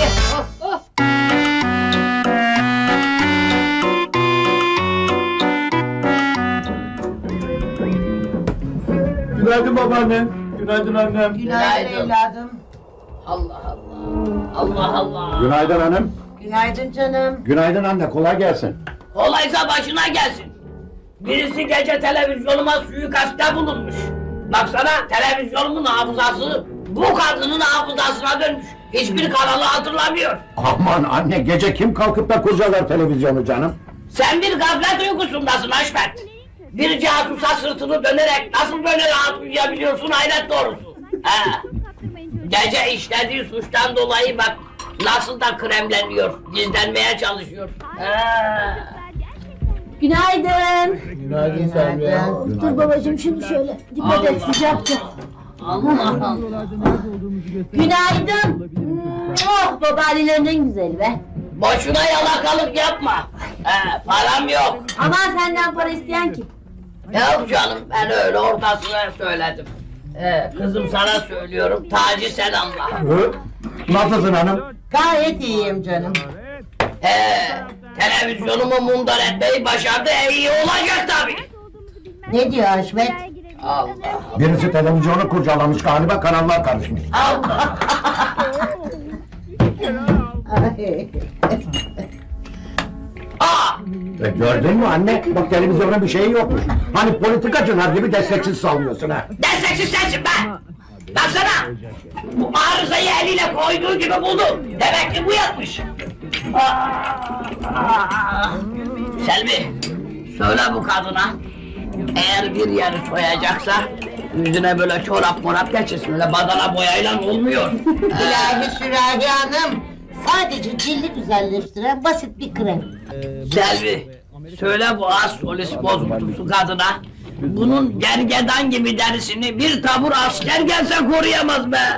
Günaydın babaannem. Günaydın annem. Günaydın evladım. Allah Allah. Allah Allah. Günaydın hanım. Günaydın canım. Günaydın anne, kolay gelsin. Kolaysa başına gelsin. Birisi gece televizyonuma suikastte bulunmuş. Baksana, televizyonumun hafızası bu kadının hafızasına dönmüş. Hiçbir kanalı hatırlamıyor. Aman anne, gece kim kalkıp da kurcalar televizyonu canım? Sen bir gaflet uykusundasın Haşmet. Bir casusa sırtını dönerek nasıl böyle rahat uyuyabiliyorsun, hayret doğrusu. Gece işlediği suçtan dolayı bak nasıl da kremleniyor, gizlenmeye çalışıyor. Günaydın. Günaydın Selviye. Dur babacığım şunu şöyle. Dikkat et, sıcaktı. Allah Allah. Günaydın. Oh, babaannelerin en güzeli be. Boşuna yalakalık yapma. Param yok. Aman senden para isteyen kim? Yok canım, ben öyle ortasına söyledim. Kızım sana söylüyorum, tacı sen anla. Nasılsın hanım? Gayet iyiyim canım. Televizyonumu mundar etmeyi başardı, iyi olacak tabii. Ne diyor Haşmet? Allah Birisi televizyonu kurcalamış galiba, kanallar karışmış. Allah. Gördün mü anne? Bak televizyona bir şey yokmuş. Hani politikacılar gibi desteksiz sallıyorsun ha. Desteksiz sensin be! Baksana! Bu arızayı eliyle koyduğu gibi buldu. Demek ki bu yapmış. Selvi, söyle bu kadına. Eğer bir yeri soyacaksa yüzüne böyle çorap morap geçirsin. Öyle badana boyayla olmuyor. İlahi Sürahi Hanım. Sadece cildi güzelleştiren basit bir krem. Selvi, söyle bu az solist bozuntusu kadına. Bunun gergedan gibi derisini bir tabur asker gelse koruyamaz be!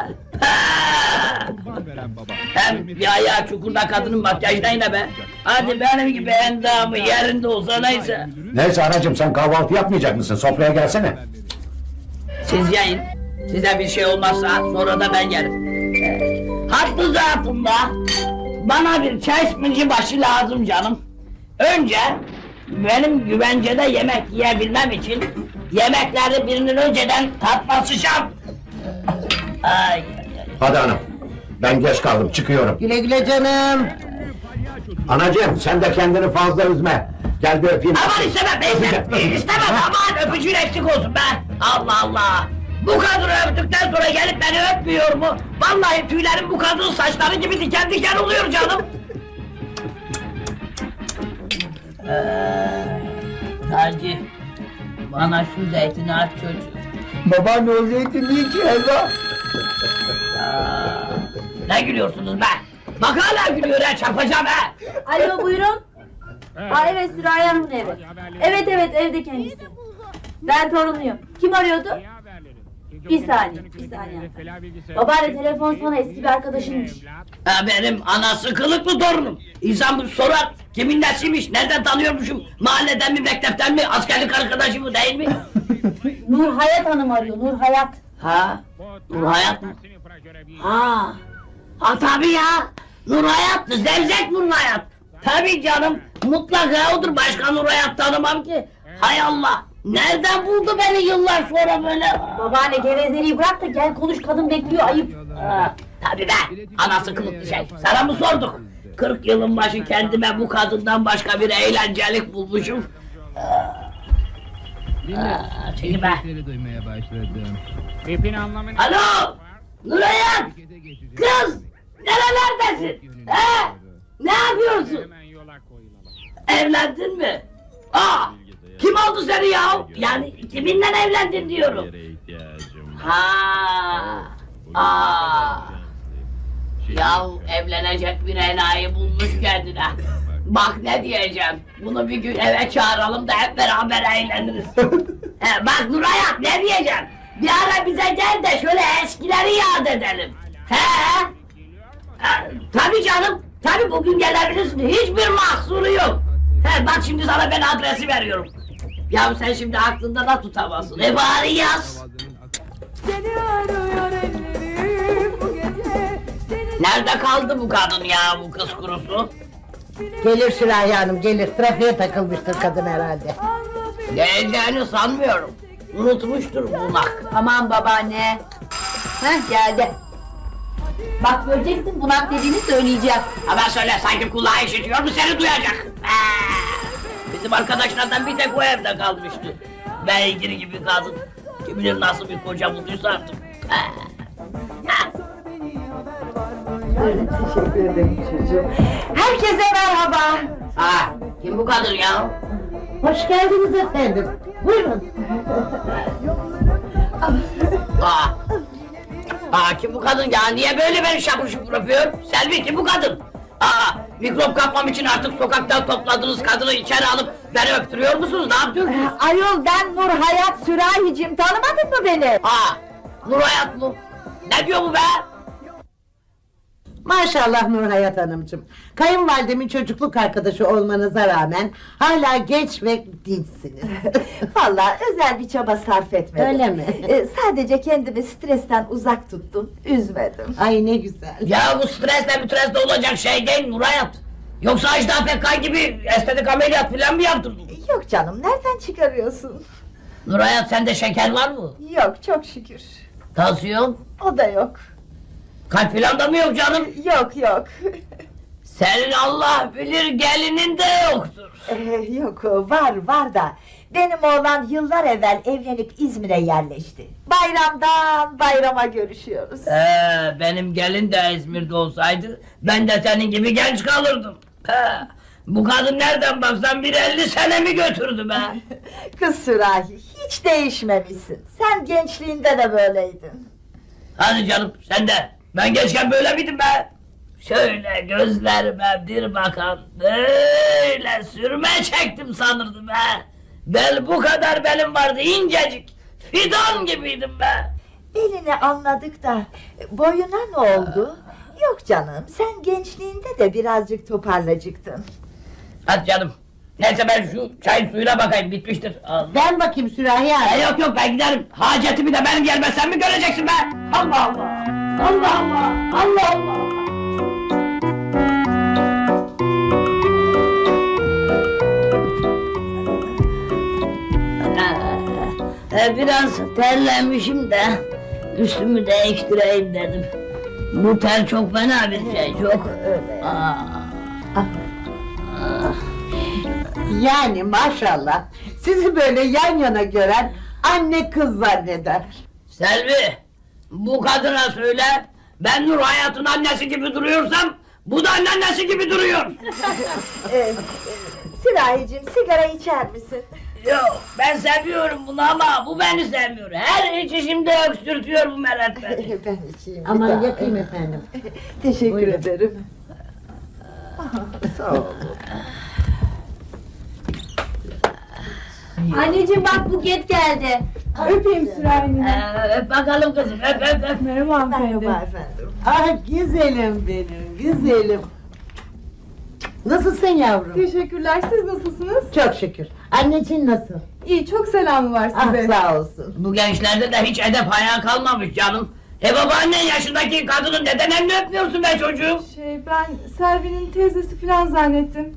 Hem bir ayağı çukurda kadının makyajına yine be! Hadi benim gibi endamı yerinde olsa neyse! Neyse anacığım, sen kahvaltı yapmayacak mısın? Sofraya gelsene. Siz yiyin, size bir şey olmazsa sonra da ben yerim. Hattı zatında bana bir çeşmeci başı lazım canım. Önce benim güvencede yemek yiyebilmem için yemekleri birinin önceden tatması şart. Ay. Hadi anam. Ben geç kaldım, çıkıyorum. Güle güle canım. Anacığım, sen de kendini fazla üzme. Gel bir öpeyim. Aman istemem, istemem aman öpücüğün eksik olsun be. Allah Allah. Bu kadını öptükten sonra gelip beni öpmüyor mu? Vallahi tüylerim bu kadının saçları gibi diken diken oluyor canım. Taci, bana şu zeytini aç çocuğum. Babaanne o zeytin değil ki helva. Ne gülüyorsunuz be? Bak hala gülüyor ha, çarpacağım ha. Alo buyurun. Aa evet Süreyya Hanım'ın evi. Evet evde kendisi. Ben torunluyum. Kim arıyordu? Bir saniye. Babaanne telefon sana eski bir arkadaşınmış. Benim anası kılıklı torunum. İnsan bu sorar, kimin nesiymiş, nereden tanıyormuşum, mahalleden mi, mektepten mi, askerlik arkadaşı mı değil mi? Nur Hayat Hanım arıyor, Nur Hayat. Ha? Nur Hayat mı? Ha tabii ya! Nur Hayat, Zevzek Nur Hayat! Tabii canım, mutlaka odur, başka Nur Hayat tanımam ki! Hay Allah! Nereden buldu beni yıllar sonra böyle? Babaanne gevezeliği bırak da gel konuş, kadın bekliyor, ayıp. Tabii be, anası kılıklı şey, sana mı sorduk? 40 yılın başı kendime bu kadından başka bir eğlencelik bulmuşum. Çekil be! Alo! Nurayat! Kız! Nerelerdesin? He? Ne yapıyorsun? Evlendin mi? Kim oldu seni ya? Yani kiminle evlendin diyorum. Yahu evlenecek bir enayi bulmuş kendine. Bak ne diyeceğim, bunu bir gün eve çağıralım da hep beraber eğleniriz. Bak Nurayat ne diyeceğim, bir ara bize gel de şöyle eskileri yad edelim. Tabii canım, tabii bugün gelebilirsin, hiçbir mahsuru yok. Bak şimdi sana ben adresi veriyorum. Ya sen şimdi aklında da tutamazsın, bari yaz. Nerede kaldı bu kadın ya, bu kız kurusu? Gelir Süreyya Hanım, gelir. Trafiğe takılmıştır kadın herhalde. Geleceğini sanmıyorum. Unutmuştur bunak. Aman babaanne. Geldi. Bak göreceksin, bunak dediğini söyleyeceğim. Ama söyle, sanki kulağı işitiyor mu, seni duyacak. Bizim arkadaşlardan bir tek o evde kalmıştı. Beygir gibi kadın. Kim bilir nasıl bir koca bulduysa artık. Teşekkür ederim çocuğum. Herkese merhaba. Kim bu kadın ya? Hoş geldiniz efendim. Buyurun. Kim bu kadın ya? Niye böyle beni şapur şupur öpüyor? Selvi, kim bu kadın? Mikrop kapmam için artık sokaktan topladığınız kadını içeri alıp beni öptürüyor musunuz? Ne yapıyorsunuz? Ayol ben Nur Hayat Sürahicim, tanımadın mı beni? Nur Hayat mı? Ne diyor bu be? Maşallah Nur Hayat Hanımcığım. Kayınvalidemin çocukluk arkadaşı olmanıza rağmen hala genç ve dinçsiniz. Vallahi özel bir çaba sarf etmedim. Öyle mi? Sadece kendimi stresten uzak tuttum, üzmedim. Ay ne güzel. Ya bu stresle olacak şey değil Nur Hayat. Yoksa Ajda Pekkan gibi estetik ameliyat falan mı yaptırdın? Yok canım, nereden çıkarıyorsun? Nur Hayat, sende şeker var mı? Yok, çok şükür. Tansiyon? O da yok. Kalp falan da mı yok canım? Yok. Senin Allah bilir gelinin de yoktur. Yok, var da. Benim oğlan yıllar evvel evlenip İzmir'e yerleşti. Bayramdan bayrama görüşüyoruz. Benim gelin de İzmir'de olsaydı ben de senin gibi genç kalırdım. Bu kadın nereden baksan bir 50 sene mi götürdü be? Kız Sürahi, hiç değişmemişsin. Sen gençliğinde de böyleydin. Hadi canım, sen de. Ben gençken böyle miydim be? Şöyle gözlerime bir bakan, böyle sürme çektim sanırdım be. Bel bu kadar belim vardı, incecik. Fidan gibiydim be. Belini anladık da boyuna ne oldu? Yok canım, sen gençliğinde de birazcık toparlacıktın. Hadi canım. Neyse ben şu çayın suyuna bakayım, bitmiştir. Ben bakayım Süreyya. Yok ben giderim. Hacetimi de benim gelmezsem mi göreceksin be? Allah Allah! Allah Allah! Allah Allah! Biraz terlemişim de Üstümü değiştireyim dedim. Bu ter çok fena bir şey, çok. Yani maşallah sizi böyle yan yana gören anne kız zanneder. Selvi, bu kadına söyle, ben Nur Hayat'ın annesi gibi duruyorsam, bu da annesi gibi duruyor. Sirahicim sigara içer misin? Yok, ben seviyorum bunu ama bu beni sevmiyor. Her içişimde öksürtüyor bu meret beni. Ben içeyim. Aman yakayım efendim. Teşekkür ederim. Sağ olun. Anneciğim bak Buket geldi. Öpeyim Sürayya. Öp bakalım kızım, öp. Merhaba hanımefendi. Merhaba efendim. Ah güzelim benim, güzelim. Nasılsın yavrum? Teşekkürler, siz nasılsınız? Çok şükür. Anneciğin nasıl? İyi, çok selamı var Ah size. sağ olsun. Bu gençlerde de hiç edep haya kalmamış canım. Babaannen yaşındaki kadının neden elini öpmüyorsun be çocuğum? Ben Selvi'nin teyzesi falan zannettim.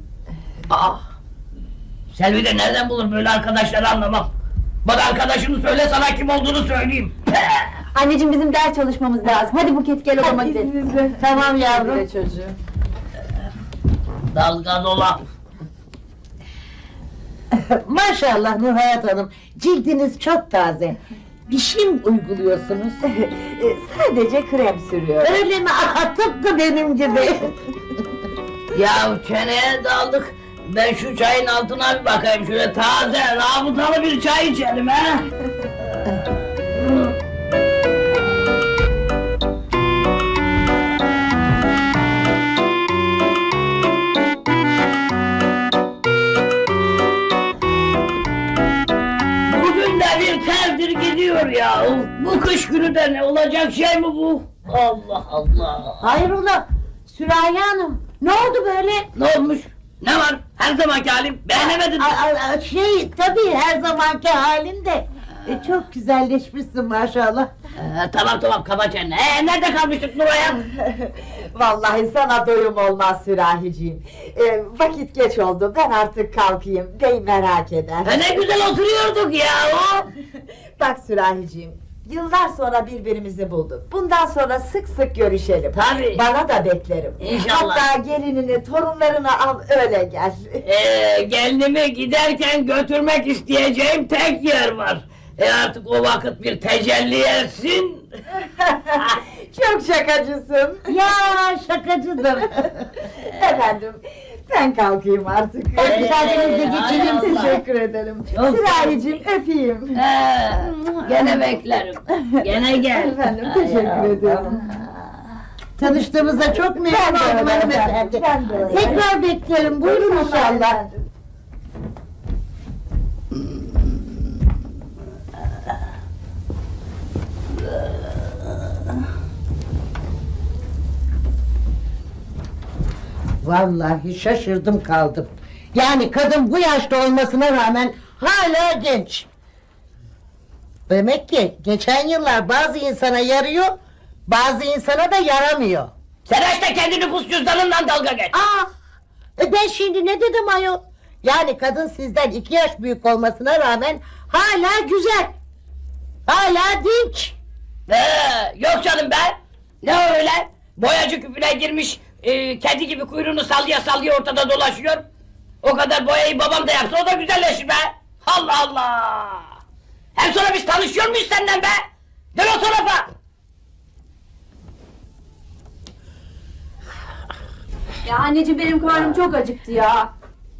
Selvi de nereden bulur böyle arkadaşları anlamam. Bana arkadaşını söyle, sana kim olduğunu söyleyeyim. Anneciğim bizim ders çalışmamız lazım. Hadi Buket gel odama gidelim. İzninizle. Tamam yavrum. Çocuğum. Dalga dolap. Maşallah Nurhayat Hanım, cildiniz çok taze. Bir şey mi uyguluyorsunuz? Sadece krem sürüyorum. Öyle mi? Tıpkı benim gibi. Ya çeneye daldık. Ben şu çayın altına bir bakayım, şöyle taze, rabıtalı bir çay içelim ha. Bugün de bir terdir gidiyor ya. Bu kış günü de ne olacak şey mi bu? Allah Allah. Hayrola Süreyya Hanım, ne oldu böyle? Ne olmuş? Ne var? Her zamanki halim. Beğenemedin mi? Tabii her zamanki halin de. Çok güzelleşmişsin maşallah. Tamam kaba çeneni. Nerede kalmıştık Nuray'a? Vallahi sana doyum olmaz Sürahiciğim. Vakit geç oldu, ben artık kalkayım. Bey merak eder. Ne güzel oturuyorduk ya o. Bak Sürahiciğim, yıllar sonra birbirimizi bulduk. Bundan sonra sık sık görüşelim. Tabii. Bana da beklerim. İnşallah. Hatta gelinini, torunlarını al öyle gel. Gelinimi giderken götürmek isteyeceğim tek yer var. Artık o vakit bir tecelli etsin. Çok şakacısın. Ya şakacıdır. Efendim, ben kalkayım artık. Müsaadenizle geçelim. Teşekkür ederim. Sürahiciğim öpeyim. Gene beklerim. Gene gel. Efendim teşekkür ederim. Tanıştığımıza çok memnun oldum hanımefendi. Tekrar beklerim. Buyurun inşallah. Vallahi şaşırdım kaldım. Yani kadın bu yaşta olmasına rağmen hala genç. Demek ki geçen yıllar bazı insana yarıyor, bazı insana da yaramıyor. Sen işte kendi nüfus cüzdanından dalga geç. Ben şimdi ne dedim ayol? Yani kadın sizden 2 yaş büyük olmasına rağmen hala güzel. Hala dinç. Yok canım be. Ne öyle? Boyacı küpüne girmiş, kedi gibi kuyruğunu sallaya ortada dolaşıyor. O kadar boyayı babam da yapsa o da güzelleşir be. Allah Allah. Hem sonra biz tanışıyor muyuz senden be? Dön o tarafa. Ya anneciğim benim karnım çok acıktı ya.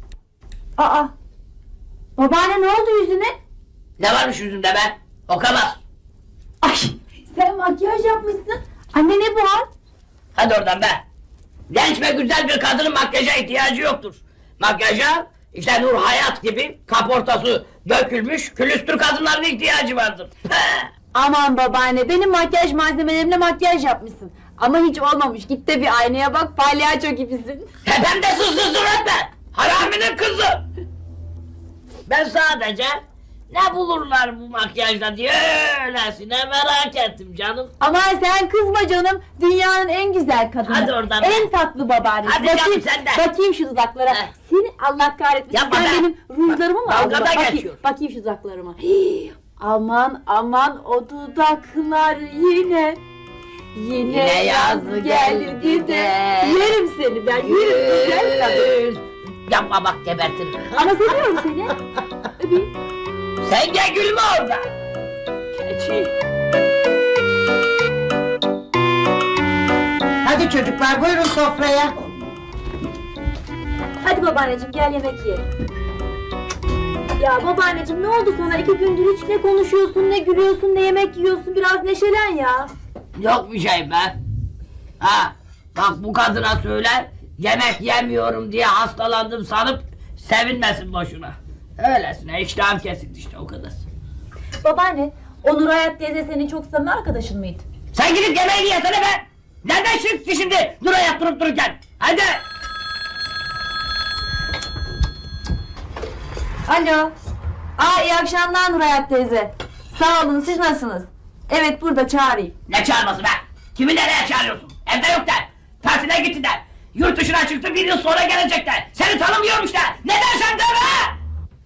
Babaanne ne oldu yüzüne? Ne varmış yüzünde be? O kadar. Ay sen makyaj yapmışsın. Anne ne bu hal? Hadi oradan be. Genç ve güzel bir kadının makyaja ihtiyacı yoktur. Makyaja işte Nur Hayat gibi kaportası dökülmüş külüstür kadınların ihtiyacı vardır. Aman babaanne benim makyaj malzemelerimle makyaj yapmışsın. Ama hiç olmamış. Git de bir aynaya bak, palyaço gibisin. Tepemde sızsızdır etme! Haraminin kızı! Ben sadece ne bulurlar bu makyajla diye öylesine merak ettim canım. Aman sen kızma canım. Dünyanın en güzel kadını. Hadi oradan En be. tatlı babaannesi. Hadi canım sen de. Bakayım şu dudaklara. Seni Allah kahretmesin. Yapma Sen be. benim rujlarımı mı aldın? Dalgada Bakayım, geçiyor. bakayım şu dudaklarıma. Hii, Aman aman o dudaklar yine yaz geldi de yerim seni ben yerim güzel kadın. Yapma bak gebertirim. Ama seviyorum seni. Öpeyim. Sen gel gülme orada. Keçi. Hadi çocuklar buyurun sofraya. Hadi babaanneciğim gel yemek yiyelim. Ya babaanneciğim ne oldu sana? 2 gündür hiç ne konuşuyorsun, ne gülüyorsun, ne yemek yiyorsun. Biraz neşelen ya. Yok bir şey be. Ha, bak bu kadına söyle, yemek yemiyorum diye hastalandım sanıp sevinmesin boşuna. Öylesine iştahım kesildi işte o kadar. Babaanne, o Nur Hayat teyze senin çok samimi arkadaşın mıydı? Sen gidip yemeğini yesene be! Nereden çıktı şimdi Nur Hayat durup dururken? Hadi! Alo. İyi akşamlar Nur Hayat teyze. Sağ olun, siz nasılsınız? Evet, burada çağırayım. Ne çağırması be? Kimi nereye çağırıyorsun? Evde yok der. Tatile gitti der. Yurt dışına çıktı 1 yıl sonra gelecek der. Seni tanımıyorum işte. Ne dersen de be!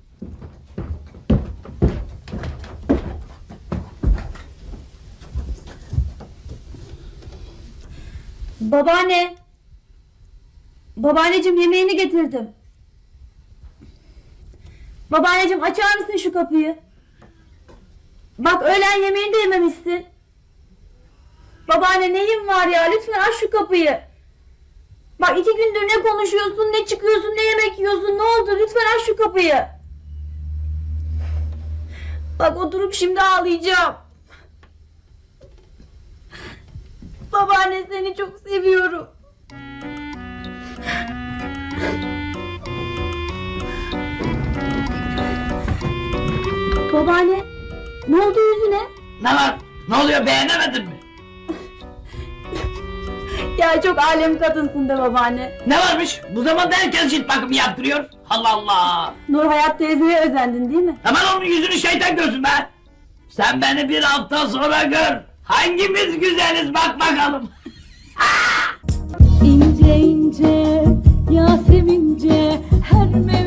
Babaanne. Babaanneciğim yemeğini getirdim. Babaanneciğim açar mısın şu kapıyı? Bak öğlen yemeğini de yememişsin. Babaanne neyin var ya? Lütfen aç şu kapıyı. Bak 2 gündür ne konuşuyorsun, ne çıkıyorsun, ne yemek yiyorsun. Ne oldu? Lütfen aç şu kapıyı. Bak oturup şimdi ağlayacağım. Babaanne seni çok seviyorum. Babaanne, ne oldu yüzüne? Ne var? Ne oluyor beğenemedin mi? Ya çok alem kadınsın de babaanne. Ne varmış? Bu zamanda herkes cilt bakımı yaptırıyor. Allah Allah! Nur Hayat teyzeye özendin değil mi? Hemen onun yüzünü şeytan görsün be! Sen beni 1 hafta sonra gör. Hangimiz güzeliz bak bakalım. İnce ince Yasemince her mevsim